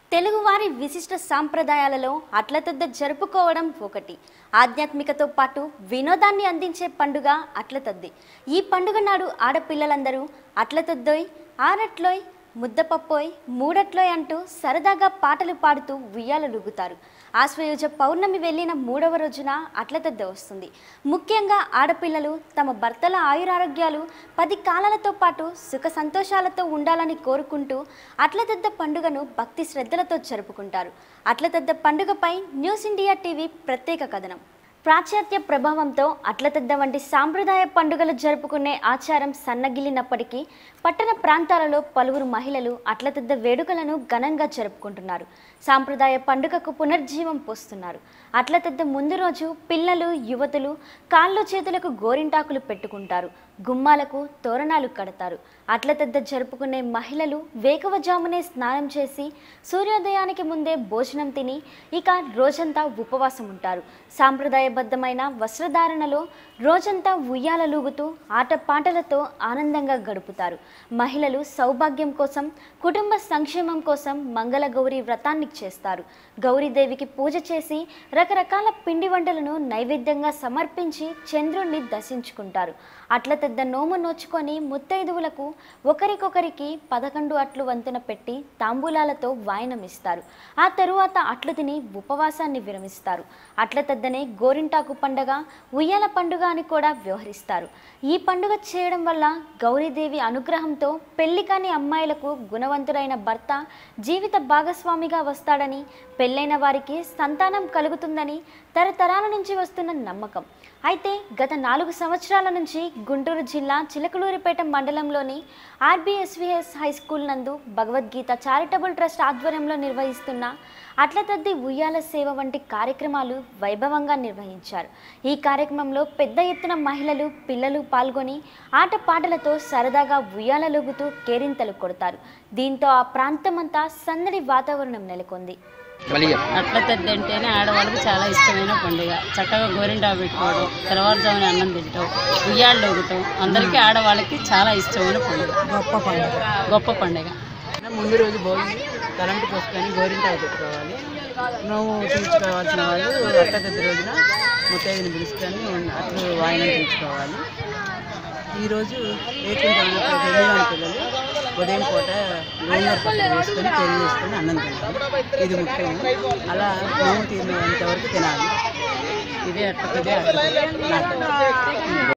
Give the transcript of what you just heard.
తెలుగువారి విశిష్ట సాంప్రదాయాలలో అట్ల తద్ది జరుపుకోవడం ఒకటి. ఆధ్యాత్మికతో పాటు వినోదాన్ని అందించే పండుగ అట్ల తద్ది. ఈ పండుగ నాడు ఆడపిల్లలందరూ అట్ల తద్దోయ్, ఆరట్లోయ్, ముద్దపప్పోయ్, మూడట్లోయ్ అంటూ సరదాగా పాటలు పాడుతూ ఉయ్యాలలుగుతారు. ఆశ్వయుజ పౌర్ణమి వెళ్ళిన 3వ రోజున అట్ల తద్ది వస్తుంది. ముఖ్యంగా ఆడపిల్లలు తమ భర్తల ఆయురారోగ్యాలు 10 కాలాలతో పాటు సుఖ సంతోషాలతో ఉండాలని కోరుకుంటూ అట్ల తద్ది పండుగను భక్తి శ్రద్ధలతో జరుపుకుంటారు. అట్ల తద్ది పండుగపై న్యూస్ ఇండియా టీవీ ప్రత్యేక కథనం. పాశ్చాత్య ప్రభావంతో అట్ల తద్ది వంటి సాంప్రదాయ పండుగలు జరుపుకునే ఆచారం సన్నగిల్లినప్పటికీ పట్టణ ప్రాంతాలలో పలువురు మహిళలు అట్ల తద్ది వేడుకలను ఘనంగా జరుపుకుంటున్నారు. సాంప్రదాయ పండుగకు పునర్జీవం పోస్తున్నారు. అట్ల తద్ది ముందు రోజు పిల్లలు, యువతులు కాళ్ళు చేతులకు గోరింటాకులు పెట్టుకుంటారు. గుమ్మాలకు తోరణాలు కడతారు. అట్ల తద్ది జరుపుకునే మహిళలు వేకువజామునే స్నానం చేసి సూర్యోదయానికి ముందే భోజనం తిని ఇక రోజంతా ఉపవాసం ఉంటారు. సాంప్రదాయబద్ధమైన వస్త్రధారణలో రోజంతా ఉయ్యాలలూగుతూ ఆటపాటలతో ఆనందంగా గడుపుతారు. మహిళలు సౌభాగ్యం కోసం, కుటుంబ సంక్షేమం కోసం మంగళగౌరి వ్రతాన్ని చేస్తారు. గౌరీదేవికి పూజ చేసి రకరకాల పిండి వంటలను నైవేద్యంగా సమర్పించి చంద్రుణ్ణి దర్శించుకుంటారు. అట్ల తద్ది నోము నోచుకొని ముత్తైదువులకు ఒకరికొకరికి 11 అట్లు వంతున పెట్టి తాంబూలాలతో వాయనమిస్తారు. ఆ తరువాత అట్లు తిని ఉపవాసాన్ని విరమిస్తారు. అట్ల తద్దనే గోరింటాకు పండుగ, ఉయ్యాల పండుగ అని కూడా వ్యవహరిస్తారు. ఈ పండుగ చేయడం వల్ల గౌరీదేవి అనుగ్రహంతో పెళ్లి కాని అమ్మాయిలకు గుణవంతుడైన భర్త జీవిత భాగస్వామిగా వస్తాడని, పెళ్ళైన వారికి సంతానం కలుగుతుందని తరతరాల నుంచి వస్తున్న నమ్మకం. అయితే గత 4 సంవత్సరాల నుంచి గుంటూరు జిల్లా చిలకలూరిపేట మండలంలోని RBSVS హై స్కూల్ నందు భగవద్గీత చారిటబుల్ ట్రస్ట్ ఆధ్వర్యంలో నిర్వహిస్తున్న అట్ల తద్ది ఉయ్యాల సేవ వంటి కార్యక్రమాలు వైభవంగా నిర్వహించారు. ఈ కార్యక్రమంలో పెద్ద ఎత్తున మహిళలు, పిల్లలు పాల్గొని ఆటపాటలతో సరదాగా ఉయ్యాలలుగుతూ కేరింతలు కొడతారు. దీంతో ఆ ప్రాంతమంతా సందడి వాతావరణం నెలకొంది. అట్ల తద్ది అంటేనే ఆడవాళ్ళకి చాలా ఇష్టమైన పండుగ. చక్కగా గోరింటా పెట్టుకోవడం, తెల్లవారుజామున అన్నం తింటాం, ఉయ్యాళ్ళు ఊగటం అందరికీ ఆడవాళ్ళకి చాలా ఇష్టమైన పండుగ. గొప్ప పండుగ. ముందు రోజు భోగి తలంటి పోసుకొని గోరింటాలు పెట్టుకోవాలి. నోము తీర్చుకోవాల్సిన వాళ్ళు అట్ల తద్ది రోజున ముత్తైదుని పిలుచుకొని అట్లు వాయినం తీర్చుకోవాలి. ఈరోజు వేసుకుంటామన్న పిల్లలు ఉదయం పూట గోంగూర పచ్చడి వేసుకొని పెరుగు వేసుకొని అన్నం తింటారు. ఇది ముఖ్యం. అలా నోము తీరినంత వరకు తినాలి. ఇదే అట్ల తద్ది.